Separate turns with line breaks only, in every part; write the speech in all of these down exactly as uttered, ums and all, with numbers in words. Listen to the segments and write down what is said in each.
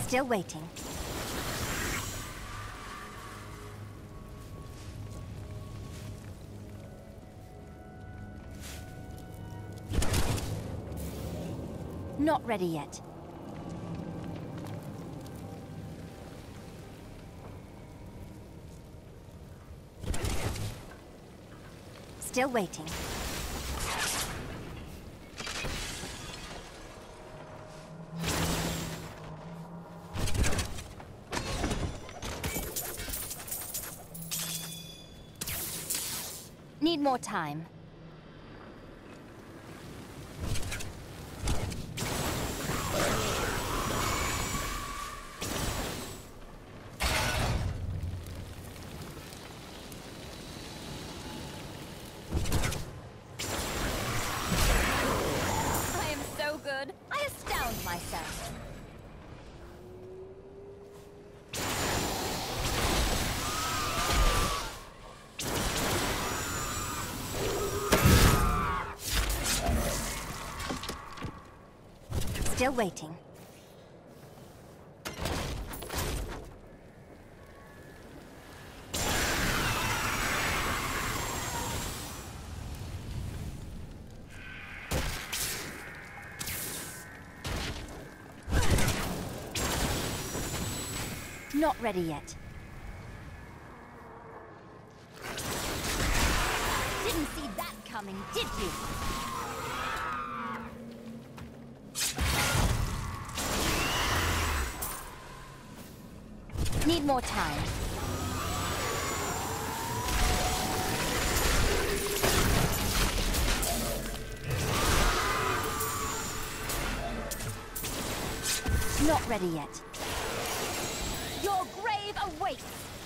Still waiting. Not ready yet. Still waiting. Need more time. I am so good. I astound myself. Still waiting. Not ready yet. Didn't see that coming, did you? Need more time. Not ready yet. Your grave awaits!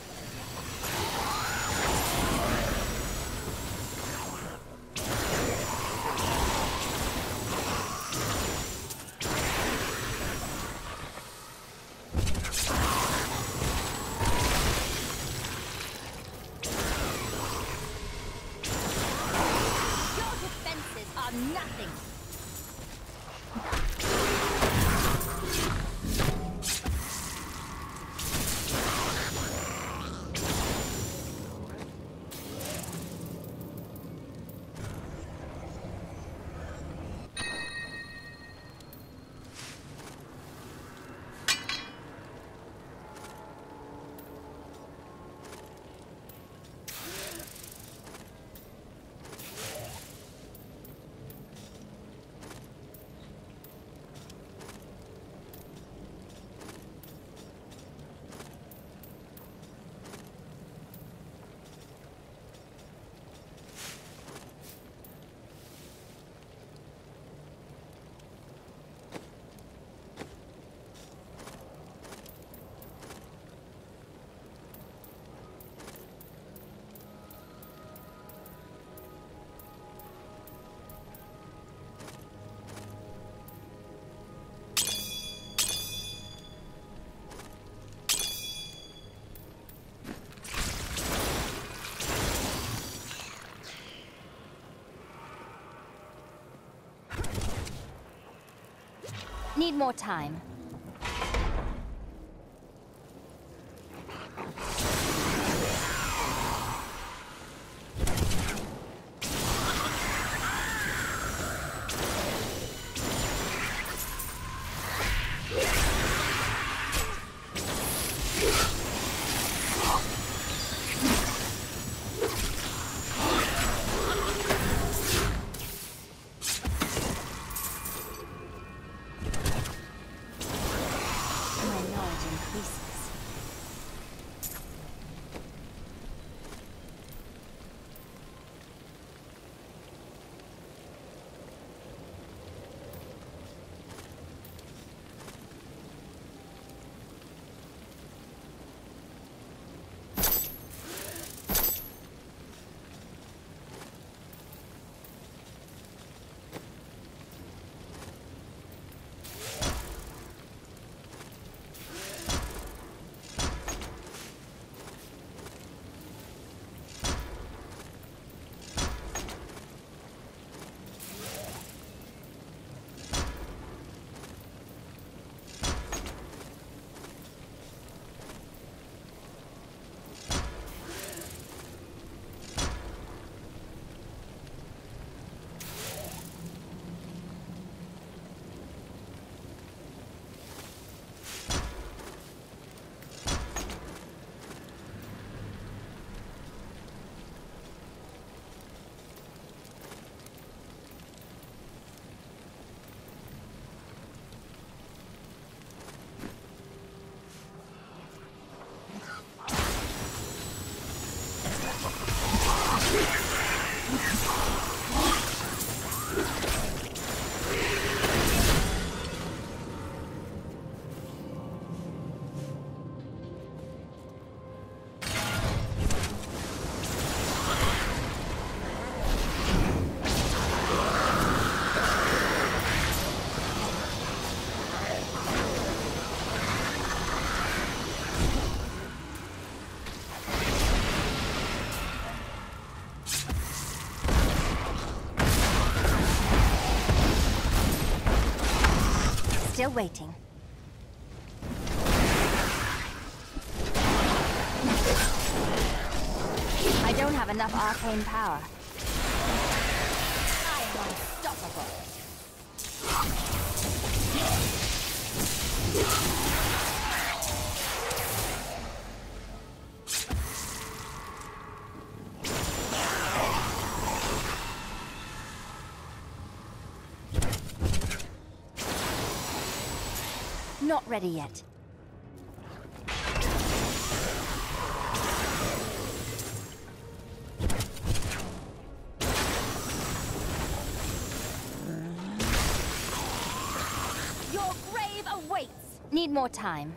Nothing. Need more time. Still waiting. I don't have enough arcane power. I am unstoppable. Not ready yet. Your grave awaits! Need more time.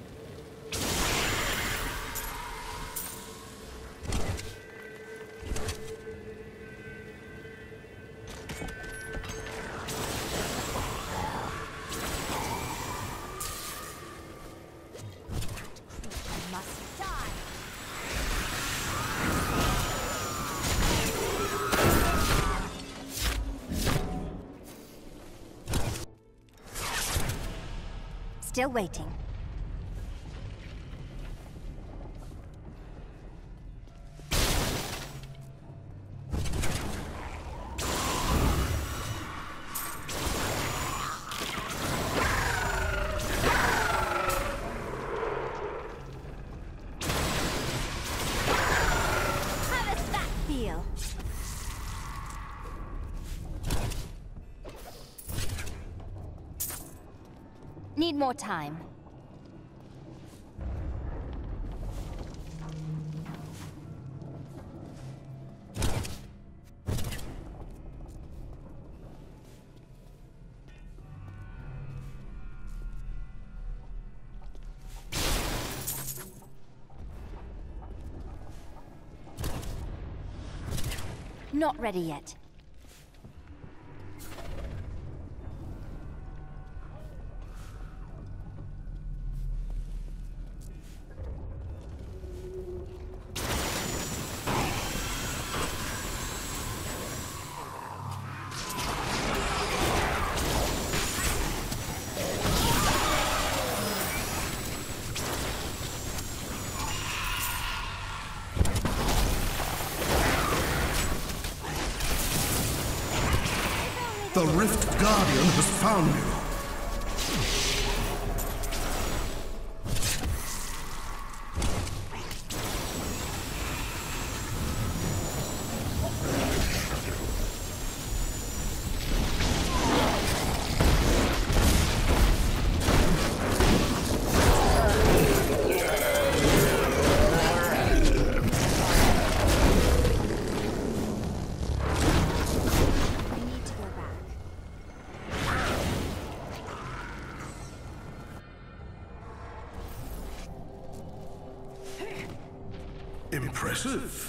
Still waiting. How does that feel? Need more time. Not ready yet.
The Rift Guardian has found you. Impressive.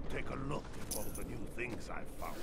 Take a look at all the new things I've found.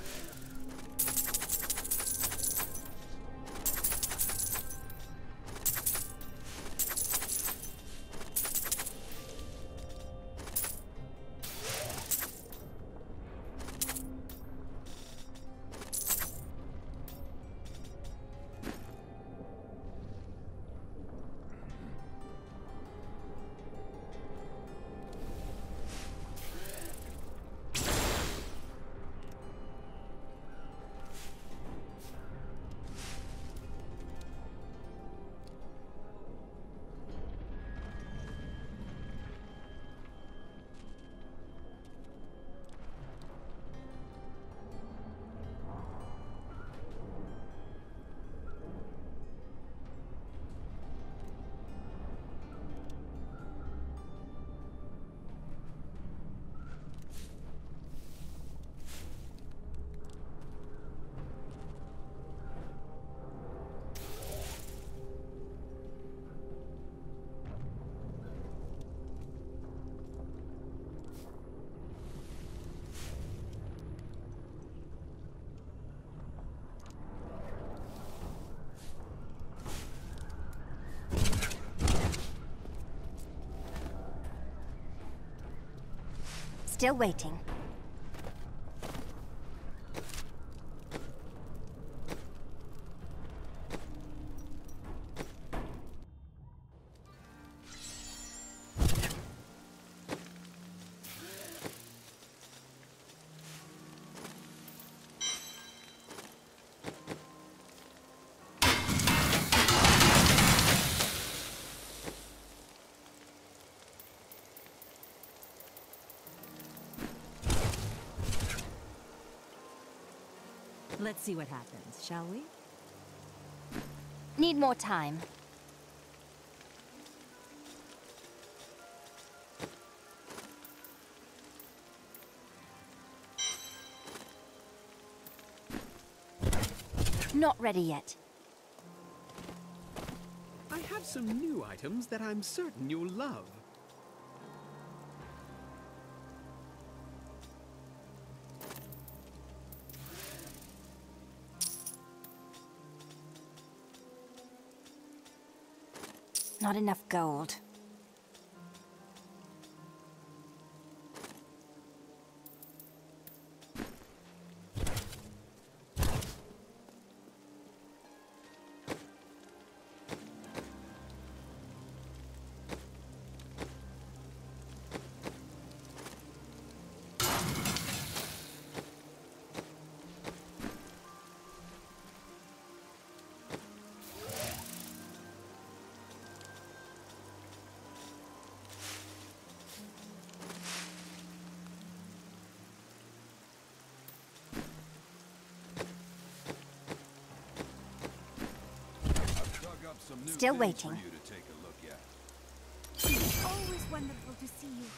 Still waiting.
Let's see what happens, shall we?
Need more time. Not ready yet.
I have some new items that I'm certain you'll love.
Not enough gold. Still waiting.
For you to take a look at.
It's always wonderful to see you.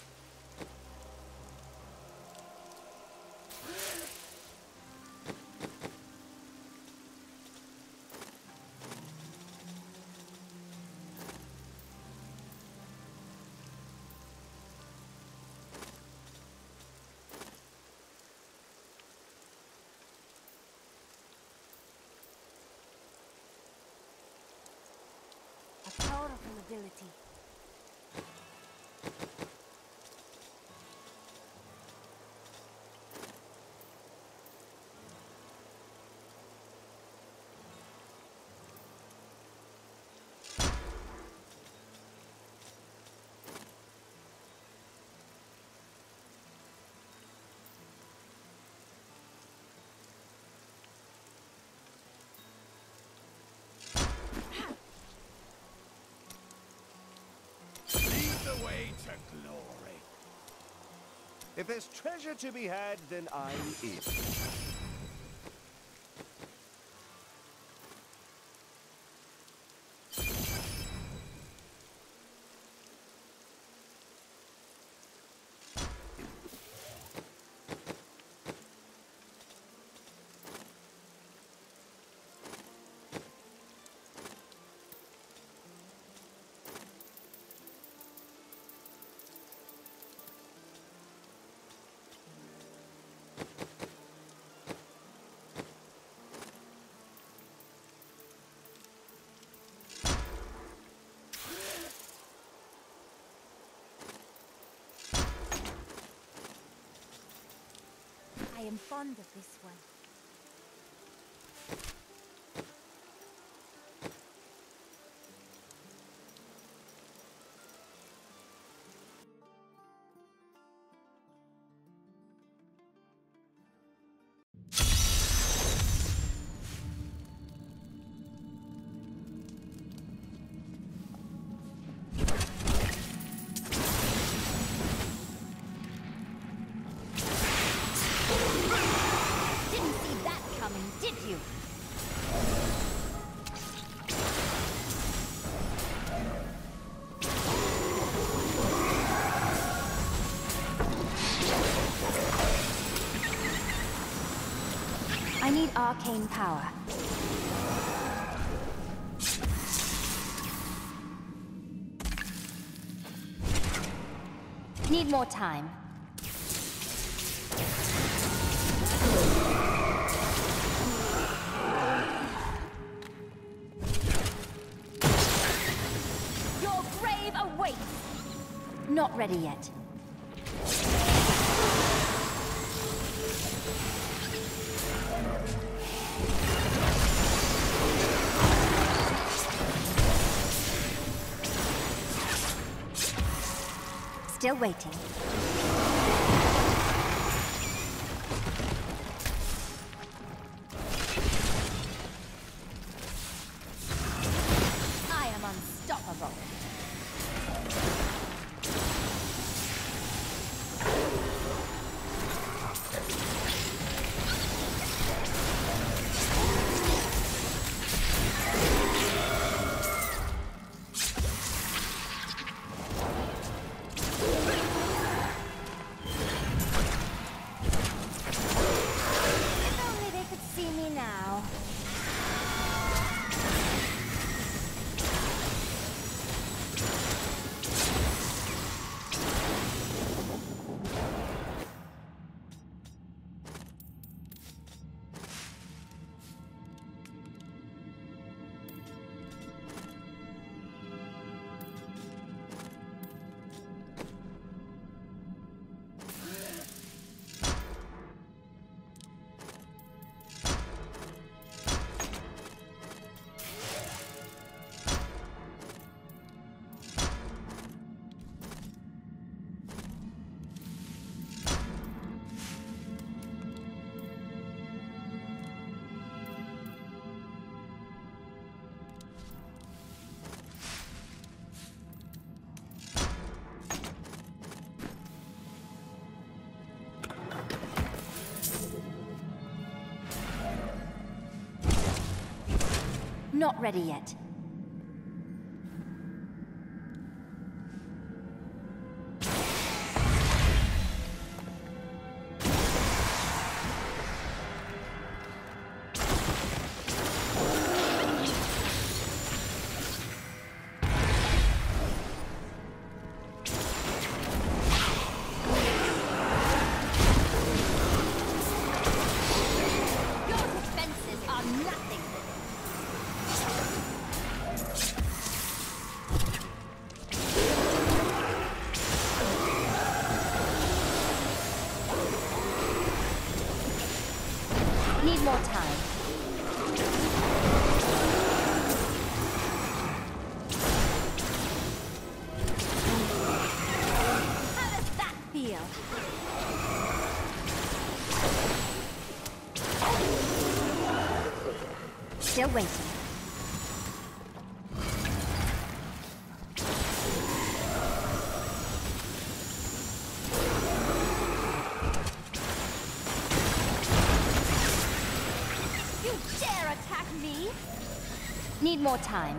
A powerful ability.
The way to glory. If there's treasure to be had, then I'm in.
am fond of this one. I need arcane power. Need more time. Your grave awaits! Not ready yet. Still waiting. I am unstoppable. Not ready yet. Need more time. How does that feel? Still waiting. Need more time.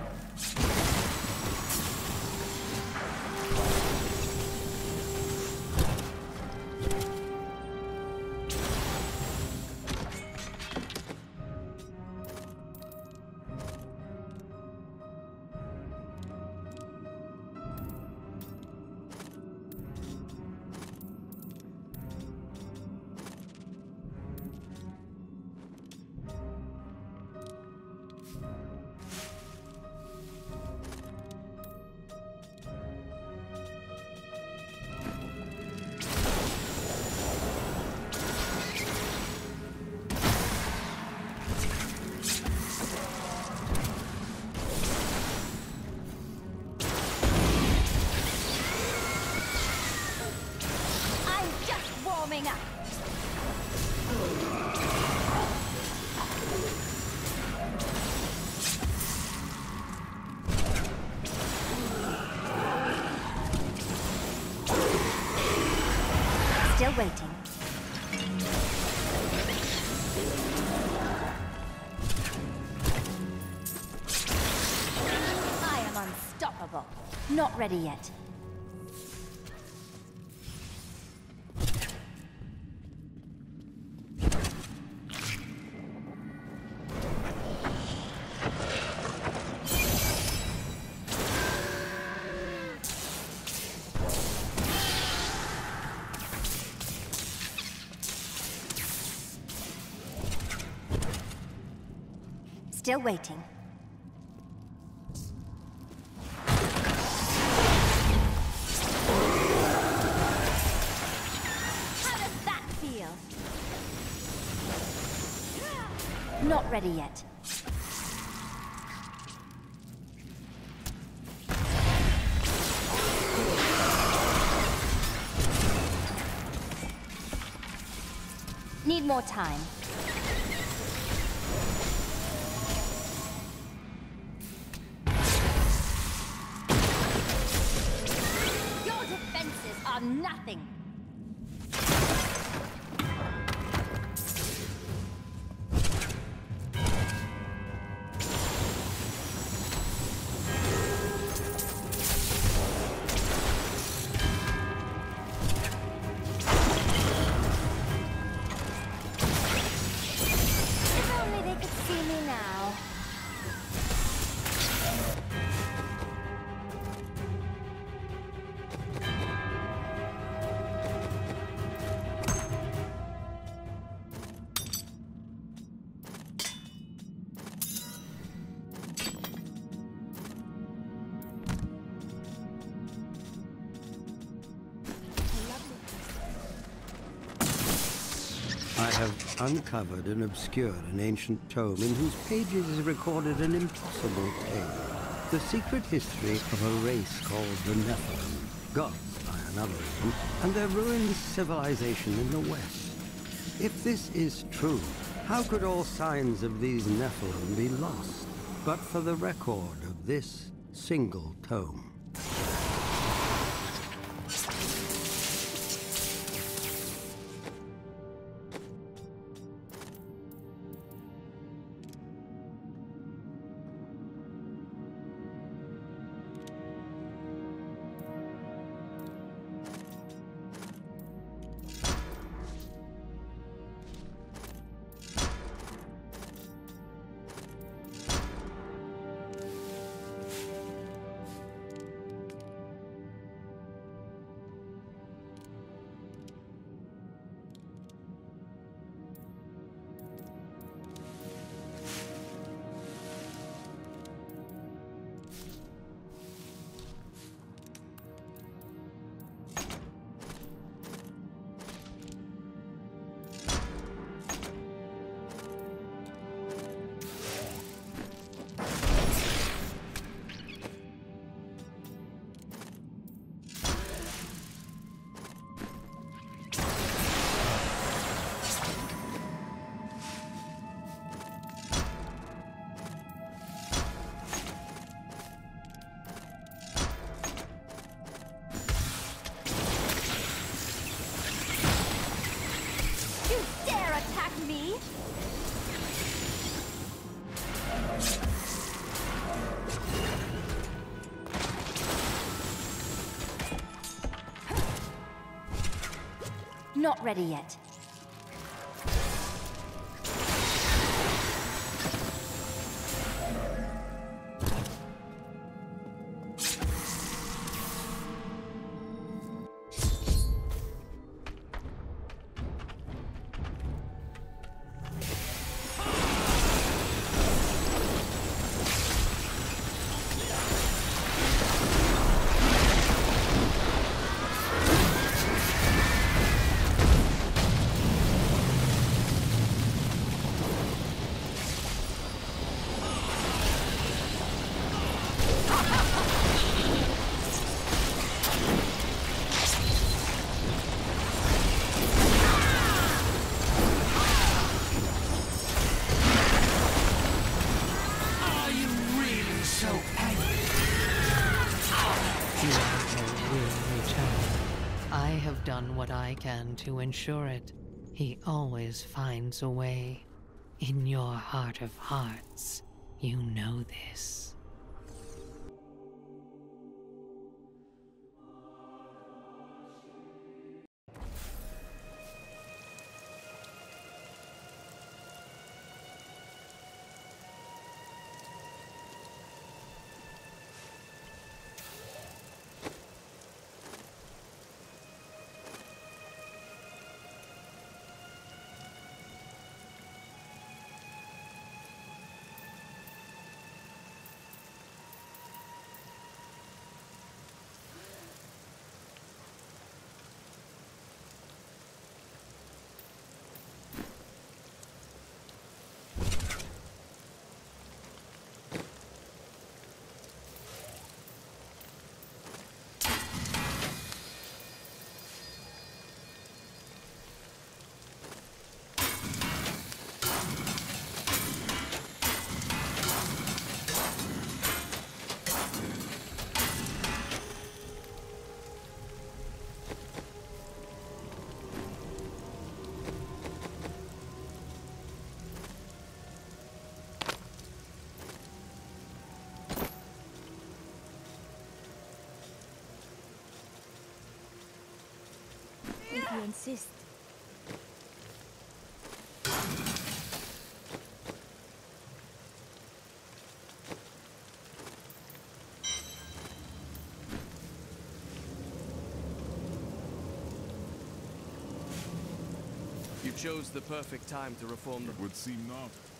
waiting. I am unstoppable. Not ready yet. Still waiting. How does that feel? Not ready yet. Need more time. Are nothing. If only they could see me now.
I have uncovered and obscured an ancient tome in whose pages is recorded an impossible tale. The secret history of a race called the Nephilim, gods by another name, and their ruined civilization in the West. If this is true, how could all signs of these Nephilim be lost, but for the record of this single tome?
Not ready yet.
I have done what I can to ensure it. He always finds a way. In your heart of hearts, you know this.
If you insist.
You chose the perfect time to reform the...
It would seem not.